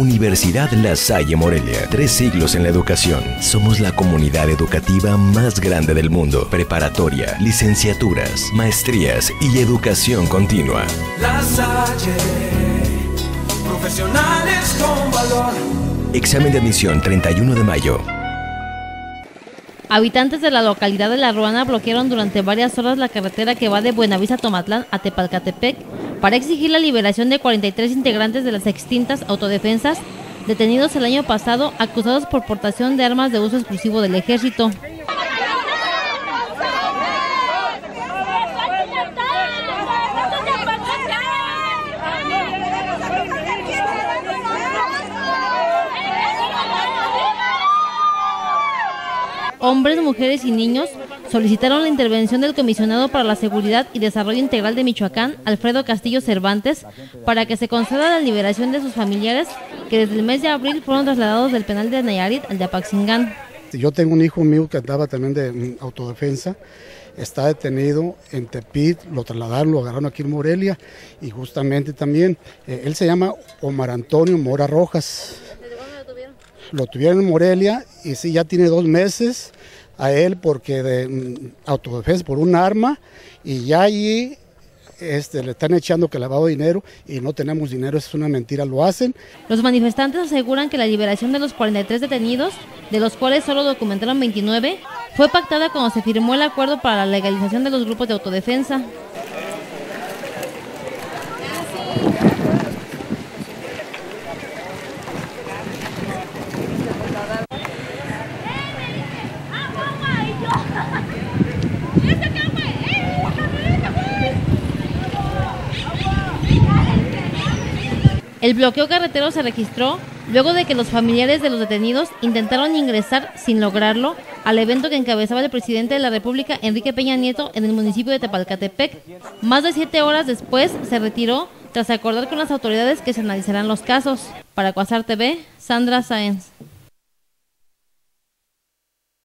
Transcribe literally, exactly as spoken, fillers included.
Universidad La Salle Morelia, tres siglos en la educación. Somos la comunidad educativa más grande del mundo. Preparatoria, licenciaturas, maestrías y educación continua. La Salle, profesionales con valor. Examen de admisión treinta y uno de mayo. Habitantes de la localidad de La Ruana bloquearon durante varias horas la carretera que va de Buenavista Tomatlán a Tepalcatepec para exigir la liberación de cuarenta y tres integrantes de las extintas autodefensas detenidos el año pasado acusados por portación de armas de uso exclusivo del ejército. Hombres, mujeres y niños solicitaron la intervención del comisionado para la Seguridad y Desarrollo Integral de Michoacán, Alfredo Castillo Cervantes, para que se conceda la liberación de sus familiares que desde el mes de abril fueron trasladados del penal de Nayarit al de Apaxingán. Yo tengo un hijo mío que andaba también de autodefensa, está detenido en Tepit, lo trasladaron, lo agarraron aquí en Morelia y justamente también, eh, él se llama Omar Antonio Mora Rojas. ¿Desde cuándo lo tuvieron? Lo tuvieron en Morelia y sí, ya tiene dos meses a él porque de um, autodefensa por un arma y ya allí este, le están echando que lavado dinero y no tenemos dinero, eso es una mentira, lo hacen. Los manifestantes aseguran que la liberación de los cuarenta y tres detenidos, de los cuales solo documentaron veintinueve, fue pactada cuando se firmó el acuerdo para la legalización de los grupos de autodefensa. El bloqueo carretero se registró luego de que los familiares de los detenidos intentaron ingresar, sin lograrlo, al evento que encabezaba el presidente de la República, Enrique Peña Nieto, en el municipio de Tepalcatepec. Más de siete horas después se retiró tras acordar con las autoridades que se analizarán los casos. Para Cuasar T V, Sandra Sáenz.